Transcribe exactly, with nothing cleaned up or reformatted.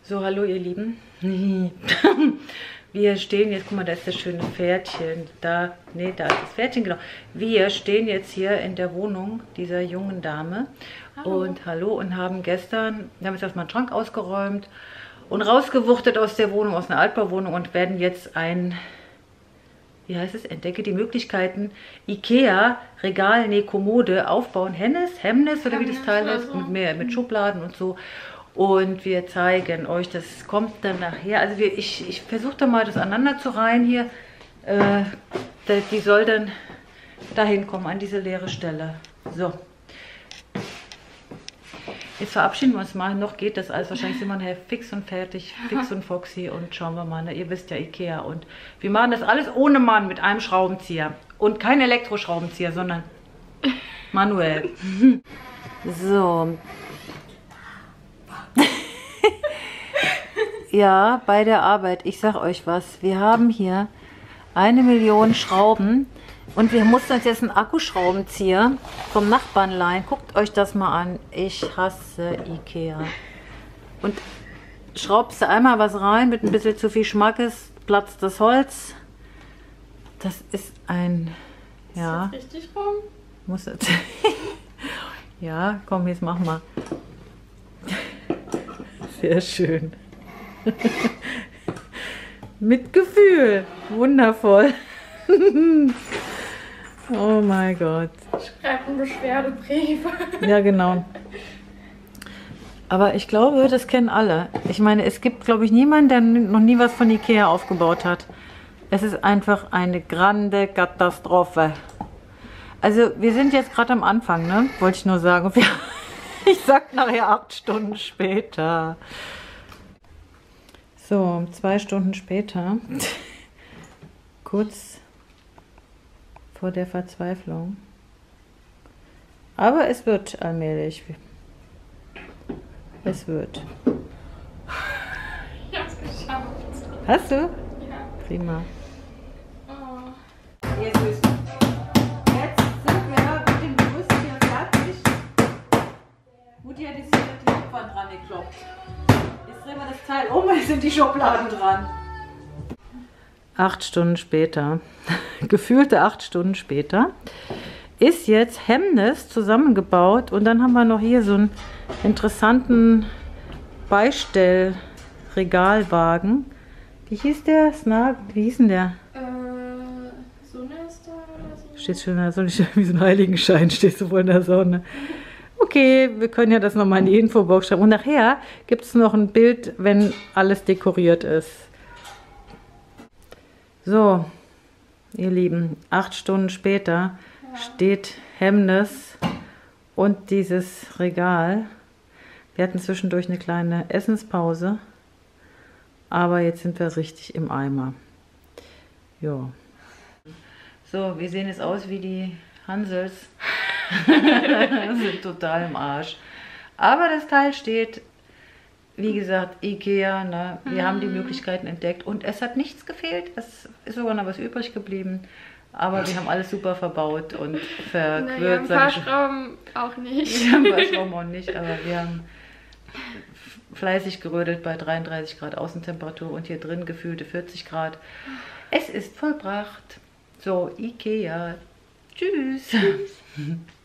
So, hallo ihr Lieben. Wir stehen jetzt, guck mal, da ist das schöne Pferdchen. Da, nee, da ist das Pferdchen, genau. Wir stehen jetzt hier in der Wohnung dieser jungen Dame. Hallo. Und hallo und haben gestern, wir haben jetzt erstmal einen Schrank ausgeräumt und rausgewuchtet aus der Wohnung, aus einer Altbauwohnung und werden jetzt ein, wie heißt es, entdecke die Möglichkeiten, Ikea, Regal, nee, Kommode aufbauen. Hennes, Hemnes oder wie das Teil heißt, so. mit, mehr, mit Schubladen und so. Und wir zeigen euch, das kommt dann nachher. Also wir, ich, ich versuche da mal das aneinander zu reihen hier. Äh, die soll dann dahin kommen, an diese leere Stelle. So. Jetzt verabschieden wir uns mal. Noch geht das alles. Wahrscheinlich sind wir nachher fix und fertig. Fix und foxy. Und schauen wir mal. Ne? Ihr wisst ja, Ikea. Und wir machen das alles ohne Mann mit einem Schraubenzieher. Und kein Elektroschraubenzieher, sondern manuell. So. Ja, bei der Arbeit. Ich sag euch was. Wir haben hier eine Million Schrauben. Und wir mussten uns jetzt einen Akkuschraubenzieher vom Nachbarn leihen. Guckt euch das mal an. Ich hasse Ikea. Und schraubst du einmal was rein mit ein bisschen zu viel Schmackes, platzt das Holz. Das ist ein... Ja. Ist das richtig rum? Muss das... Ja, komm, jetzt mach mal. Sehr schön. Mit Gefühl. Wundervoll. Oh mein Gott. Schreibt einen Beschwerdebrief. Ja, genau. Aber ich glaube, das kennen alle. Ich meine, es gibt, glaube ich, niemanden, der noch nie was von Ikea aufgebaut hat. Es ist einfach eine grande Katastrophe. Also, wir sind jetzt gerade am Anfang, ne? Wollte ich nur sagen. Ich sag nachher acht Stunden später. So, zwei Stunden später. Kurz vor der Verzweiflung. Aber es wird allmählich. Es wird. Ich hab's geschafft. Hast du? Ja. Prima. Oh. Jetzt sind wir mit dem Gerüst hier fertig. Mutti hat jetzt hier die Rückwand dran gekloppt. Jetzt drehen wir das Teil um, jetzt sind die Schubladen dran. Acht Stunden später, gefühlte acht Stunden später, ist jetzt Hemnes zusammengebaut und dann haben wir noch hier so einen interessanten Beistellregalwagen. Wie hieß der? Snag? Wie hieß denn der? Äh, Sonne ist da oder so? Steht schon in der Sonne, wie so ein Heiligenschein, stehst du wohl in der Sonne. Okay, wir können ja das nochmal in die Infobox schreiben. Und nachher gibt es noch ein Bild, wenn alles dekoriert ist. So, ihr Lieben, acht Stunden später ja. steht Hemnes und dieses Regal. Wir hatten zwischendurch eine kleine Essenspause, aber jetzt sind wir richtig im Eimer. Ja. So, wir sehen jetzt aus wie die Hansels. Sind total im Arsch. Aber das Teil steht, wie gesagt, Ikea, ne? Wir mm. haben die Möglichkeiten entdeckt und es hat nichts gefehlt. Es ist sogar noch was übrig geblieben. Aber wir haben alles super verbaut und verquirlt. Naja, ein paar Schrauben auch nicht. Ja, ein paar Schrauben auch nicht, aber wir haben fleißig gerödelt bei dreiunddreißig Grad Außentemperatur und hier drin gefühlte vierzig Grad. Es ist vollbracht. So, Ikea. Tschüss. Tschüss.